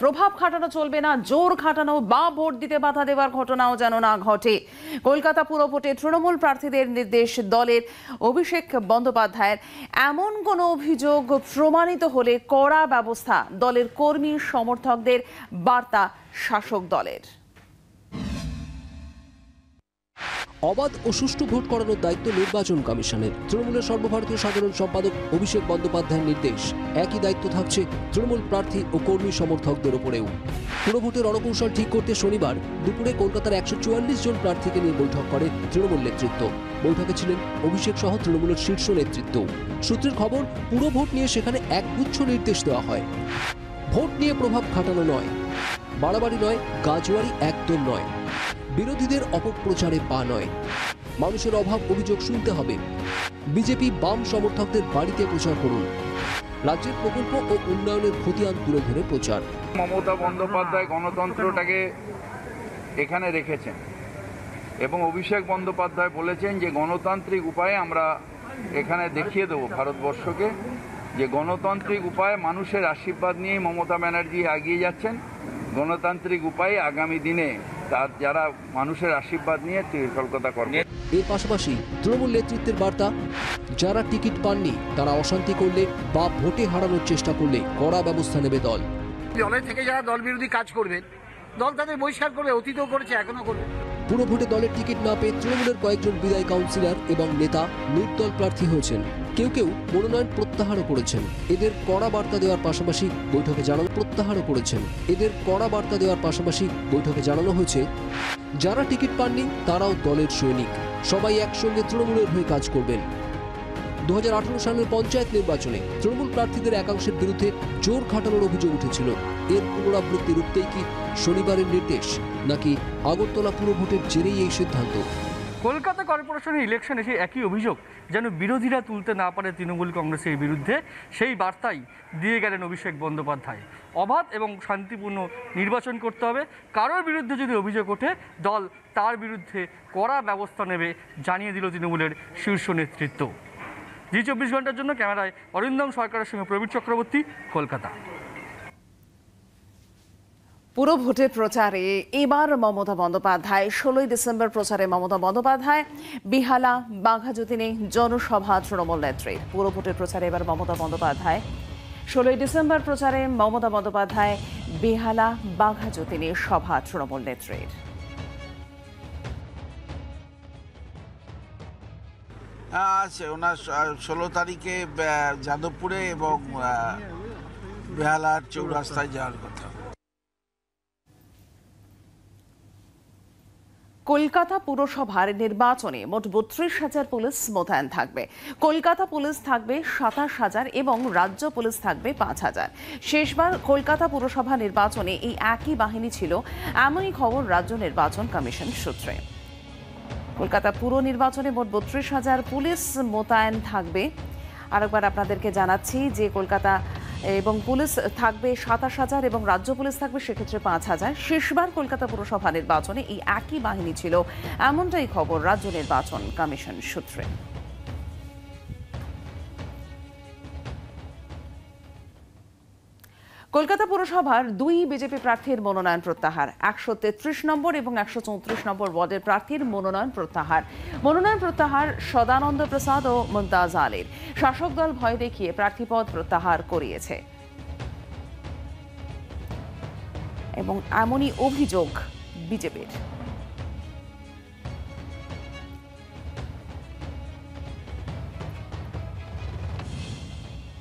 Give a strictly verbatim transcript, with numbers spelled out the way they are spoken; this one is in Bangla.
প্রভাব খাটানো চলবে না, জোর খাটানো বা ভোট দিতে বাধা দেওয়ার ঘটনাও যেন না ঘটে। কলকাতা পুর ভোটে তৃণমূল প্রার্থীদের নির্দেশ দলের অভিষেক বন্দ্যোপাধ্যায়ের। এমন কোনো অভিযোগ প্রমাণিত হলে কড়া ব্যবস্থা, দলের কর্মী সমর্থকদের বার্তা শাসক দলের। অবাধ ও সুষ্ঠু ভোট করানোর দায়িত্ব নির্বাচন কমিশনের। তৃণমূলের সর্বভারতীয় সাধারণ সম্পাদক অভিষেক বন্দ্যোপাধ্যায়ের নির্দেশ, একই দায়িত্ব থাকছে তৃণমূল প্রার্থী ও কর্মী সমর্থকদের ওপরেও। পুরভোটের রণকৌশল ঠিক করতে শনিবার দুপুরে কলকাতার একশো চুয়াল্লিশ জন প্রার্থীকে নিয়ে বৈঠক করে তৃণমূল নেতৃত্ব। বৈঠকে ছিলেন অভিষেক সহ তৃণমূলের শীর্ষ নেতৃত্ব। সূত্রের খবর, পুরো ভোট নিয়ে সেখানে একগুচ্ছ নির্দেশ দেওয়া হয়। ভোট নিয়ে প্রভাব খাটানো নয়, বাড়াবাড়ি নয়, গাজোয়ারি একদম নয়, বিরোধীদের অপপ্রচারে পা নয়, মানুষের অভাব অভিযোগ শুনতে হবে, বিজেপি বাম সমর্থকদের বাড়িতে প্রচার করুন, রাজ্যের প্রকল্প ও উন্নয়নের খতিয়ান তুলে ধরে প্রচার। মমতা বন্দ্যোপাধ্যায় গণতন্ত্রটাকে এখানে রেখেছেন এবং অভিষেক বন্দ্যোপাধ্যায় বলেছেন যে গণতান্ত্রিক উপায়ে আমরা এখানে দেখিয়ে দেবো ভারতবর্ষকে যে গণতান্ত্রিক উপায়ে মানুষের আশীর্বাদ নিয়ে মমতা ব্যানার্জি এগিয়ে যাচ্ছেন। গণতান্ত্রিক উপায়ে আগামী দিনে তার যারা মানুষের আশীর্বাদ নিয়ে কলকাতা করবে। এর পাশাপাশি তৃণমূল নেতৃত্বের বার্তা, যারা টিকিট পাননি তারা অশান্তি করলে বা ভোটে হারানোর চেষ্টা করলে কড়া ব্যবস্থা নেবে দল। দলের থেকে যারা দল বিরোধী কাজ করবে, দল তাদের বহিষ্কার করবে, অতীতও করেছে, এখনো করবে। পুরো ভোটে দলের টিকিট না পেয়ে তৃণমূলের কয়েকজন বিদায়ী কাউন্সিলর এবং নেতা নির্দল প্রার্থী হয়েছেন। কেউ কেউ মনোনয়ন প্রত্যাহারও করেছেন। এদের কড়া বার্তা দেওয়ার পাশাপাশি বৈঠকে জানানো প্রত্যাহারও করেছেন এদের কড়া বার্তা দেওয়ার পাশাপাশি বৈঠকে জানানো হয়েছে, যারা টিকিট পাননি তারাও দলের সৈনিক, সবাই একসঙ্গে তৃণমূলের হয়ে কাজ করবেন। দু হাজার আঠারো সালের পঞ্চায়েত নির্বাচনে তৃণমূল প্রার্থীদের একাংশের বিরুদ্ধে জোর খাটানোর অভিযোগ উঠেছিল। এর পুনরাবৃত্তি রুখতেই কি শনিবারের নির্দেশ, নাকি আগরতলা পুর ভোটের জেরেই এই সিদ্ধান্ত? কলকাতা কর্পোরেশনের ইলেকশন এসে একই অভিযোগ যেন বিরোধীরা তুলতে না পারে তৃণমূল কংগ্রেসের বিরুদ্ধে, সেই বার্তাই দিয়ে গেলেন অভিষেক বন্দ্যোপাধ্যায়। অবাধ এবং শান্তিপূর্ণ নির্বাচন করতে হবে, কারোর বিরুদ্ধে যদি অভিযোগ ওঠে দল তার বিরুদ্ধে কড়া ব্যবস্থা নেবে জানিয়ে দিল তৃণমূলের শীর্ষ নেতৃত্ব। জি চব্বিশ ঘন্টার জন্য ক্যামেরায় অরিন্দম সরকারের সঙ্গে প্রবীর চক্রবর্তী, কলকাতা। পুরো ভোটের প্রচারে এবার মমতা বন্দ্যোপাধ্যায়। ষোলোই ডিসেম্বর প্রচারে মমতা বন্দ্যোপাধ্যায় বিহালা বাঘাযতীনে জনসভা তৃণমূল নেত্রীর। পুরো ভোটের প্রচারে এবার মমতা বন্দ্যোপাধ্যায়। ষোলোই ডিসেম্বর প্রচারে মমতা বন্দ্যোপাধ্যায় বিহালা বাঘাযতীনে সভা তৃণমূল নেত্রীর। ওনার ষোলো তারিখে যাদবপুরে এবং বেহালার চৌরাস্তায় যাওয়ার কথা। কলকাতা পুরসভার নির্বাচনে মোট বত্রিশ হাজার পুলিশ মোতায়েন থাকবে। কলকাতা পুলিশ থাকবে সাতাশ হাজার এবং রাজ্য পুলিশ থাকবে পাঁচ হাজার। শেষবার কলকাতা পুরসভা নির্বাচনে এই একই বাহিনী ছিল, এমনই খবর রাজ্য নির্বাচন কমিশন সূত্রে। কলকাতা পুর নির্বাচনে মোট বত্রিশ হাজার পুলিশ মোতায়েন থাকবে। আরেকবার আপনাদেরকে জানাচ্ছি যে কলকাতা এবং পুলিশ থাকবে সাতাশ হাজার এবং রাজ্য পুলিশ থাকবে সেক্ষেত্রে পাঁচ হাজার। শেষবার কলকাতা পুরসভা নির্বাচনে এই একই বাহিনী ছিল, এমনটাই খবর রাজ্য নির্বাচন কমিশন সূত্রে। কলকাতা পুরসভার দুই বিজেপি প্রার্থীর মনোনয়ন প্রত্যাহার। একশো তেত্রিশ নম্বর এবং একশো চৌত্রিশ নম্বর ওয়ার্ডের প্রার্থীর মনোনয়ন প্রত্যাহার। মনোনয়ন প্রত্যাহার সদানন্দ প্রসাদ ও মুমতাজ আলীর। শাসক দল ভয় দেখিয়ে প্রার্থীপদ প্রত্যাহার করিয়েছে এবং এমনই অভিযোগ বিজেপির।